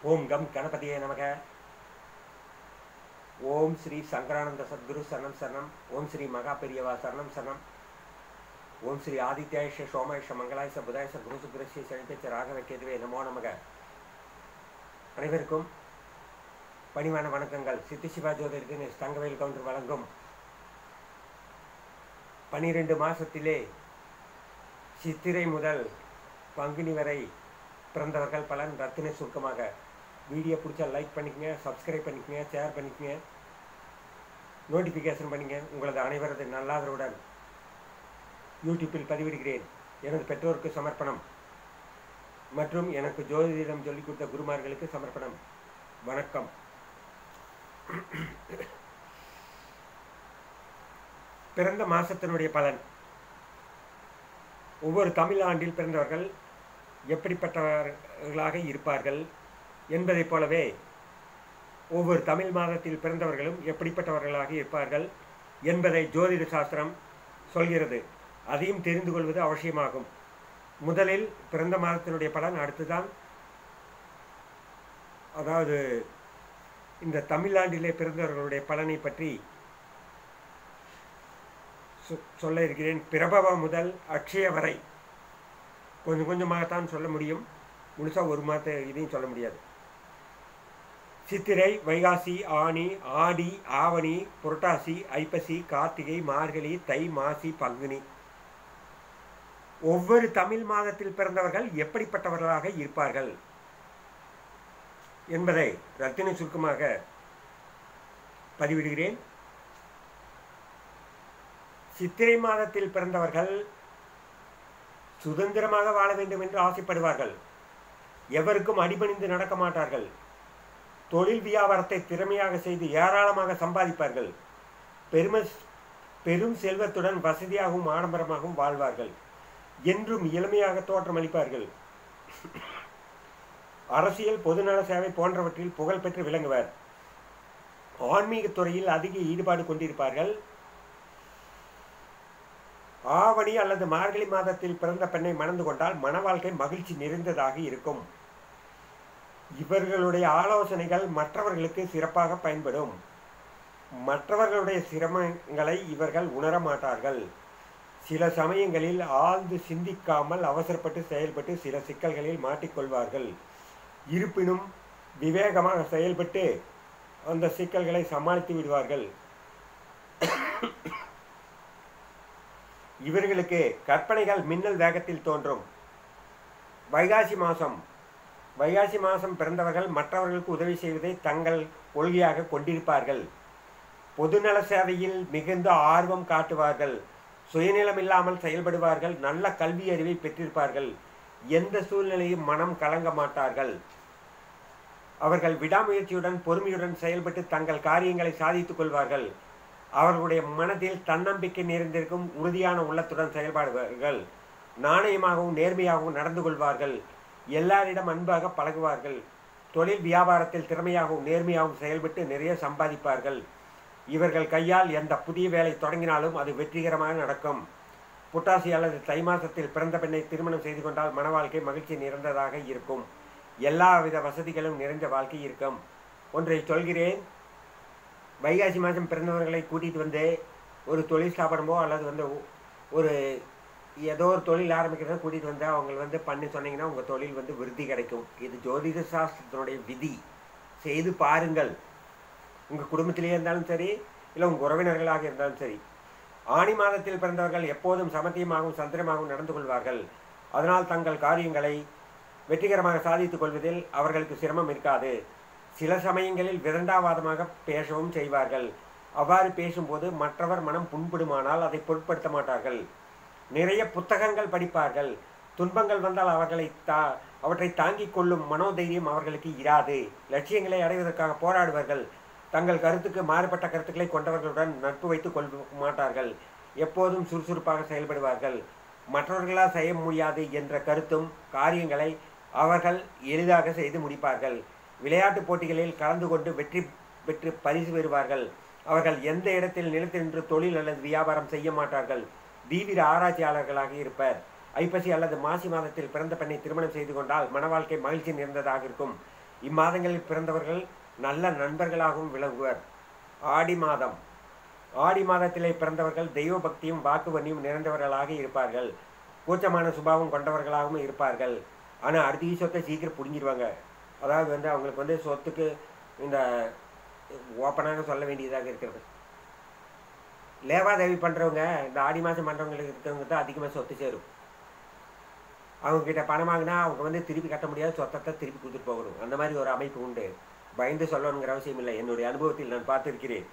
ஓம் come கணபதியே நமக. ஓம் ஸ்ரீ சங்கரானந்த சத்குரு சரணம் சரணம். ஓம் ஸ்ரீ மகா பெரியவா சரணம் சரணம். ஓம் ஸ்ரீ ஆதித்யாயஷ சோமேஷ மங்களாயச புதாயச குரு சுக்ரஸ்ய சனிப்பேச்ச ராகவ கேதுவே நமோ நமக. அனைவருக்கும் பணிவான வணக்கங்கள். சித்தி சிவா ஜோதிடத்தின் தங்கவேல் கவுண்டர் வழங்கும் 12 மாதத்திலே சித்திரை முதல் பங்குனி வரை பிறந்தவர்கள் பலன் ரத்தின சுருக்கமாக. வீடியோ பிடிச்சா லைக் பண்ணிக்கங்க, சப்ஸ்கிரைப் பண்ணிக்கங்க, ஷேர் பண்ணிக்கங்க, நோட்டிஃபிகேஷன் பண்ணிங்க. உங்களது அனைவரது நல்லாதரவுடன் யூடியூப்பில் பதிவிடுகிறேன். எனது பெற்றோருக்கு சமர்ப்பணம் மற்றும் எனக்கு ஜோதிடம் சொல்லிக் கொடுத்த குருமார்களுக்கு சமர்ப்பணம். வணக்கம். பிறந்த மாசத்தினுடைய பலன். ஒவ்வொரு தமிழ் ஆண்டில் பிறந்தவர்கள் எப்படிப்பட்டவர்களாக இருப்பார்கள் என்பதைப் போலவே ஒவ்வொரு தமிழ் மாதத்தில் பிறந்தவர்களும் எப்படிப்பட்டவர்களாக இருப்பார்கள் என்பதை ஜோதிட சாஸ்திரம் சொல்கிறது. அதையும் தெரிந்து கொள்வது அவசியமாகும். முதலில் பிறந்த மாதத்தினுடைய பலன், அடுத்துதான் அதாவது இந்த தமிழாண்டிலே பிறந்தவர்களுடைய பலனை பற்றி சொல்ல இருக்கிறேன். பிரபவம் முதல் அக்ஷய வரை கொஞ்சம் கொஞ்சமாகத்தான் சொல்ல முடியும். முழுசாக ஒரு மாத இதையும் சொல்ல முடியாது. சித்திரை, வைகாசி, ஆனி, ஆடி, ஆவணி, புரட்டாசி, ஐப்பசி, கார்த்திகை, மார்கழி, தை, மாசி, பங்குனி. ஒவ்வொரு தமிழ் மாதத்தில் பிறந்தவர்கள் எப்படிப்பட்டவர்களாக இருப்பார்கள் என்பதை ரத்தின சுருக்கமாக பதிவிடுகிறேன். சித்திரை மாதத்தில் பிறந்தவர்கள் சுதந்திரமாக வாழ வேண்டும் என்று ஆசைப்படுவார்கள். எவருக்கும் அடிபணிந்து நடக்க மாட்டார்கள். தொழில் வியாபாரத்தை திறமையாக செய்து ஏராளமாக சம்பாதிப்பார்கள். பெரும் செல்வத்துடன் வசதியாகவும் ஆடம்பரமாகவும் வாழ்வார்கள். என்றும் இளமையாக தோற்றமளிப்பார்கள். அரசியல், பொதுநல சேவை போன்றவற்றில் புகழ் பெற்று விளங்குவர். ஆன்மீக துறையில் அதிக ஈடுபாடு கொண்டிருப்பார்கள். ஆவணி அல்லது மார்கழி மாதத்தில் பிறந்த பெண்ணை மணந்து கொண்டால் மன வாழ்க்கை மகிழ்ச்சி நிறைந்ததாக இருக்கும். இவர்களுடைய ஆலோசனைகள் மற்றவர்களுக்கு சிறப்பாக பயன்படும். மற்றவர்களுடைய சிரமங்களை இவர்கள் உணர மாட்டார்கள். சில சமயங்களில் ஆழ்ந்து சிந்திக்காமல் அவசரப்பட்டு செயல்பட்டு சில சிக்கல்களில் மாட்டிக்கொள்வார்கள். இருப்பினும் விவேகமாக செயல்பட்டு அந்த சிக்கல்களை சமாளித்து விடுவார்கள். இவர்களுக்கு கற்பனைகள் மின்னல் வேகத்தில் தோன்றும். வைகாசி மாதம் பிறந்தவர்கள் மற்றவர்களுக்கு உதவி செய்வதை தங்கள் கொள்கையாக கொண்டிருப்பார்கள். பொதுநல சேவையில் மிகுந்த ஆர்வம் காட்டுவார்கள். சுயநலமில்லாமல் செயல்படுவார்கள். நல்ல கல்வி அறிவை பெற்றிருப்பார்கள். எந்த சூழ்நிலையும் மனம் கலங்க மாட்டார்கள். அவர்கள் விடாமுயற்சியுடன் பொறுமையுடன் செயல்பட்டு தங்கள் காரியங்களை சாதித்துக் கொள்வார்கள். அவர்களுடைய மனதில் தன்னம்பிக்கை நிறைந்திருக்கும். உறுதியான உள்ளத்துடன் செயல்படுவார்கள். நாணயமாகவும் நேர்மையாகவும் நடந்து கொள்வார்கள். எல்லாரிடம் அன்பாக பழகுவார்கள். தொழில் வியாபாரத்தில் திறமையாகவும் நேர்மையாகவும் செயல்பட்டு நிறைய சம்பாதிப்பார்கள். இவர்கள் கையால் எந்த புதிய வேலை தொடங்கினாலும் அது வெற்றிகரமாக நடக்கும். புட்டாசி அல்லது தை மாதத்தில் பிறந்த பெண்ணை திருமணம் செய்து கொண்டால் மன வாழ்க்கை மகிழ்ச்சி நிறைந்ததாக இருக்கும். எல்லாவித வசதிகளும் நிறைந்த வாழ்க்கை இருக்கும். ஒன்றை சொல்கிறேன். வைகாசி மாதம் பிறந்தவர்களை கூட்டிகிட்டு வந்து ஒரு தொழில் ஸ்தாபனமோ அல்லது ஒரு ஏதோ ஒரு தொழில் ஆரம்பிக்கிறத கூட்டிகிட்டு வந்து அவங்க பண்ணி சொன்னீங்கன்னா உங்கள் தொழில் விருத்தி கிடைக்கும். இது ஜோதிட சாஸ்திரத்தினுடைய விதி. செய்து பாருங்கள். உங்கள் குடும்பத்திலே இருந்தாலும் சரி, இல்லை உங்கள் உறவினர்களாக இருந்தாலும் சரி. ஆனி மாதத்தில் பிறந்தவர்கள் எப்போதும் சமத்தியமாகவும் சந்திரமாகவும் நடந்து கொள்வார்கள். அதனால் தங்கள் காரியங்களை வெற்றிகரமாக சாதித்துக் கொள்வதில் அவர்களுக்கு சிரமம் இருக்காது. சில சமயங்களில் விதண்டாவாதமாக பேசவும் செய்வார்கள். அவ்வாறு பேசும்போது மற்றவர் மனம் புண்படுமானால் அதை பொருட்படுத்த மாட்டார்கள். நிறைய புத்தகங்கள் படிப்பார்கள். துன்பங்கள் வந்தால் அவற்றை தாங்கிக் கொள்ளும் மனோதைரியம் அவர்களுக்கு இராது. லட்சியங்களை அடைவதற்காக போராடுவார்கள். தங்கள் கருத்துக்கு மாறுபட்ட கருத்துக்களை கொண்டவர்களுடன் நட்பு வைத்துக் கொள்ள மாட்டார்கள். எப்போதும் சுறுசுறுப்பாக செயல்படுவார்கள். மற்றவர்களால் செய்ய முடியாது என்ற கருத்தும் காரியங்களை அவர்கள் எளிதாக செய்து முடிப்பார்கள். விளையாட்டுப் போட்டிகளில் கலந்து கொண்டு வெற்றி பெற்று பரிசு பெறுவார்கள். அவர்கள் எந்த இடத்தில் நிலைத்து நின்று தொழில் அல்லது வியாபாரம் செய்ய மாட்டார்கள். தீவிர ஆராய்ச்சியாளர்களாக இருப்பர். ஐப்பசி அல்லது மாசி மாதத்தில் பிறந்த பெண்ணை திருமணம் செய்து கொண்டால் மன வாழ்க்கை மகிழ்ச்சி நிறைந்ததாக இருக்கும். இம்மாதங்களில் பிறந்தவர்கள் நல்ல நண்பர்களாகவும் விளங்குவர். ஆடி மாதம். ஆடி மாதத்திலே பிறந்தவர்கள் தெய்வ பக்தியும் வாக்குவன்னியும் நிறைந்தவர்களாக இருப்பார்கள். கூச்சமான சுபாவம் கொண்டவர்களாகவும் இருப்பார்கள். ஆனால் அடுத்த சொத்தை சீக்கிரம் பிடுங்கிடுவாங்க. அதாவது அவங்களுக்கு சொத்துக்கு இந்த ஓப்பனாக சொல்ல வேண்டியதாக இருக்கிறது. லேவாதேவி பண்ணுறவங்க இந்த ஆடி மாதம் பண்ணுறவங்களுக்கு இருக்கிறவங்க தான் அதிகமாக சொத்து சேரும். அவங்கக்கிட்ட பணம் வாங்கினா அவங்க திருப்பி கட்ட முடியாது, சொத்தத்தை திருப்பி கொடுத்துட்டு போகணும். அந்த மாதிரி ஒரு அமைப்பு உண்டு. பயந்து சொல்லணுங்கிற அவசியம் இல்லை. என்னுடைய அனுபவத்தில் நான் பார்த்துருக்கிறேன்.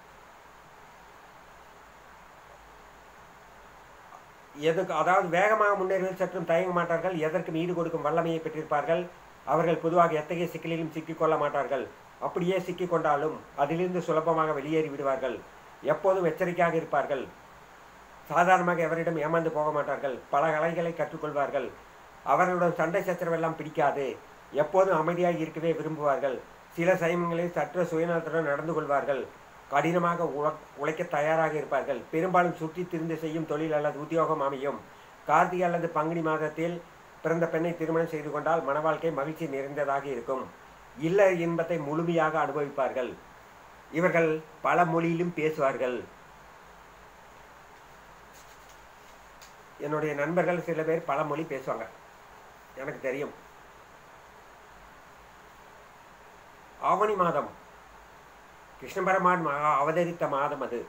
அதாவது வேகமாக முன்னேறுவதில் சற்றும் தயங்க மாட்டார்கள். எதற்கும் ஈடு கொடுக்கும் வல்லமையை பெற்றிருப்பார்கள். அவர்கள் பொதுவாக எத்தகைய சிக்கலிலும் சிக்கிக்கொள்ள மாட்டார்கள். அப்படியே சிக்கிக்கொண்டாலும் அதிலிருந்து சுலபமாக வெளியேறி விடுவார்கள். எப்போதும் எச்சரிக்கையாக இருப்பார்கள். சாதாரணமாக எவரிடம் ஏமாந்து போக மாட்டார்கள். பல கலைகளை கற்றுக்கொள்வார்கள். அவர்களுடன் சண்டை சச்சரவெல்லாம் பிடிக்காது. எப்போதும் அமைதியாக இருக்கவே விரும்புவார்கள். சில சமயங்களில் சற்று சுயநலத்துடன் நடந்து கொள்வார்கள். கடினமாக உழைக்க தயாராக இருப்பார்கள். பெரும்பாலும் சுற்றி திரிந்து செய்யும் தொழில் அல்லது உத்தியோகம் அமையும். கார்த்திகை அல்லது பங்குனி மாதத்தில் பிறந்த பெண்ணை திருமணம் செய்து கொண்டால் மன வாழ்க்கை மகிழ்ச்சி நிறைந்ததாக இருக்கும். இல்ல இன்பத்தை முழுமையாக அனுபவிப்பார்கள். இவர்கள் பல மொழியிலும் பேசுவார்கள். என்னுடைய நண்பர்கள் சில பேர் பல மொழி பேசுவாங்க, எனக்கு தெரியும். ஆவணி மாதம் கிருஷ்ண பரமான் அவதரித்த மாதம். அது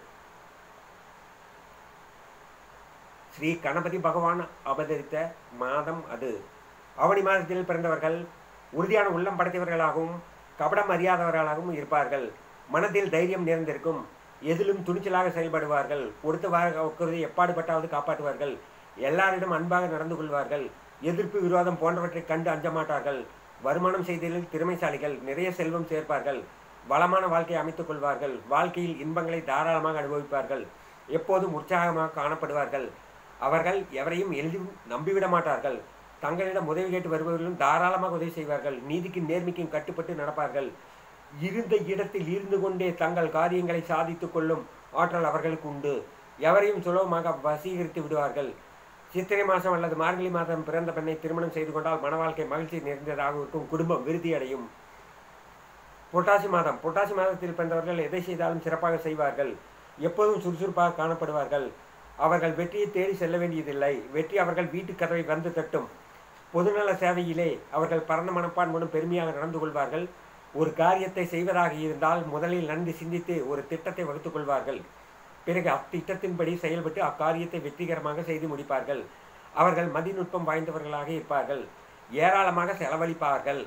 ஸ்ரீ கணபதி பகவான் அவதரித்த மாதம். அது ஆவணி மாதத்தில் பிறந்தவர்கள் உறுதியான உள்ளம் படைத்தவர்களாகவும் கபடம் அறியாதவர்களாகவும் இருப்பார்கள். மனத்தில் தைரியம் நிறைந்திருக்கும். எதிலும் துணிச்சலாக செயல்படுவார்கள். கொடுத்த வாக்குறுதியை எப்பாடுபட்டாவது காப்பாற்றுவார்கள். எல்லாரிடம் அன்பாக நடந்து கொள்வார்கள். எதிர்ப்பு விரோதம் போன்றவற்றை கண்டு அஞ்ச மாட்டார்கள். வருமானம் செய்ததில் திறமைசாலிகள். நிறைய செல்வம் சேர்ப்பார்கள். வளமான வாழ்க்கையை அமைத்துக் கொள்வார்கள். வாழ்க்கையில் இன்பங்களை தாராளமாக அனுபவிப்பார்கள். எப்போதும் உற்சாகமாக காணப்படுவார்கள். அவர்கள் எவரையும் எளிதும் நம்பிவிட மாட்டார்கள். தங்களிடம் உதவி கேட்டு வருபவர்களும் தாராளமாக உதவி செய்வார்கள். நீதிக்கும் நேர்மைக்கும் கட்டுப்பட்டு நடப்பார்கள். இருந்த இடத்தில் இருந்து கொண்டே தங்கள் காரியங்களை சாதித்துக் கொள்ளும் ஆற்றல் அவர்களுக்கு உண்டு. எவரையும் சுலபமாக வசீகரித்து விடுவார்கள். சித்திரை மாதம் அல்லது மார்கழி மாதம் பிறந்த பெண்ணை திருமணம் செய்து கொண்டால் மன வாழ்க்கை மகிழ்ச்சி நிறைந்ததாக இருக்கும். குடும்பம் விருத்தியடையும். புரட்டாசி மாதம். புரட்டாசி மாதத்தில் பிறந்தவர்கள் எதை செய்தாலும் சிறப்பாக செய்வார்கள். எப்போதும் சுறுசுறுப்பாக காணப்படுவார்கள். அவர்கள் வெற்றியை தேடி செல்ல வேண்டியதில்லை. வெற்றி அவர்கள் வீட்டு கதவை வந்து தட்டும். பொதுநல சேவையிலே அவர்கள் பரந்த மனப்பான்மையுடன் பெருமையாக நடந்து கொள்வார்கள். ஒரு காரியத்தை செய்வதாக இருந்தால் முதலில் நன்கு சிந்தித்து ஒரு திட்டத்தை வகுத்துக் கொள்வார்கள். பிறகு அத்திட்டத்தின்படி செயல்பட்டு அக்காரியத்தை வெற்றிகரமாக செய்து முடிப்பார்கள். அவர்கள் மதிநுட்பம் வாய்ந்தவர்களாக இருப்பார்கள். ஏராளமாக செலவழிப்பார்கள்.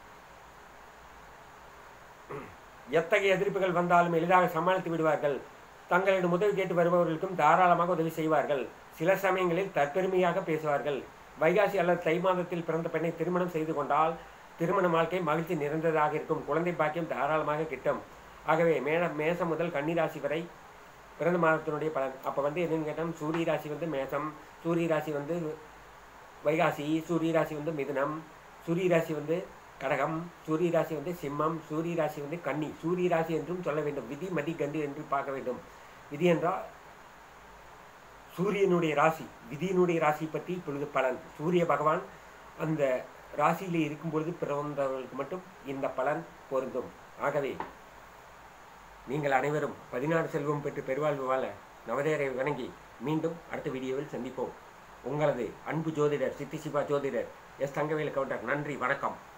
எத்தகைய எதிர்ப்புகள் வந்தாலும் எளிதாக சமாளித்து விடுவார்கள். தங்களிடம் உதவி கேட்டு வருபவர்களுக்கும் தாராளமாக உதவி செய்வார்கள். சில சமயங்களில் தற்பெருமையாக பேசுவார்கள். வைகாசி அல்லது தை மாதத்தில் பிறந்த பெண்ணை திருமணம் செய்து கொண்டால் திருமண வாழ்க்கை மகிழ்ச்சி நிறைந்ததாக இருக்கும். குழந்தை பாக்கியம் தாராளமாக கிட்டும். ஆகவே மேசம் முதல் கன்னி ராசி வரை பிறந்த மாதத்தினுடைய பலன். அப்போ என்னன்னு கேட்டால் சூரிய ராசி மேசம், சூரிய ராசி வைகாசி, சூரிய ராசி மிதுனம், சூரிய ராசி கடகம், சூரிய ராசி சிம்மம், சூரிய ராசி கன்னி. சூரிய ராசி என்றும் சொல்ல வேண்டும். விதி மதி கண்டு என்று பார்க்க வேண்டும். விதி என்றால் சூரியனுடைய ராசி. விதியினுடைய ராசி பற்றி இப்பொழுது பலன். சூரிய பகவான் அந்த ராசியில் இருக்கும் பொழுது பிறந்தவர்களுக்கு மட்டும் இந்த பலன் பொருந்தும். ஆகவே நீங்கள் அனைவரும் 16 செல்வம் பெற்று பெருவாழ்வு வாழ நவதேரை வணங்கி மீண்டும் அடுத்த வீடியோவில் சந்திப்போம். உங்களது அன்பு ஜோதிடர் சித்தி சிவா ஜோதிடர் எஸ் தங்கவேலு கவுண்டர். நன்றி, வணக்கம்.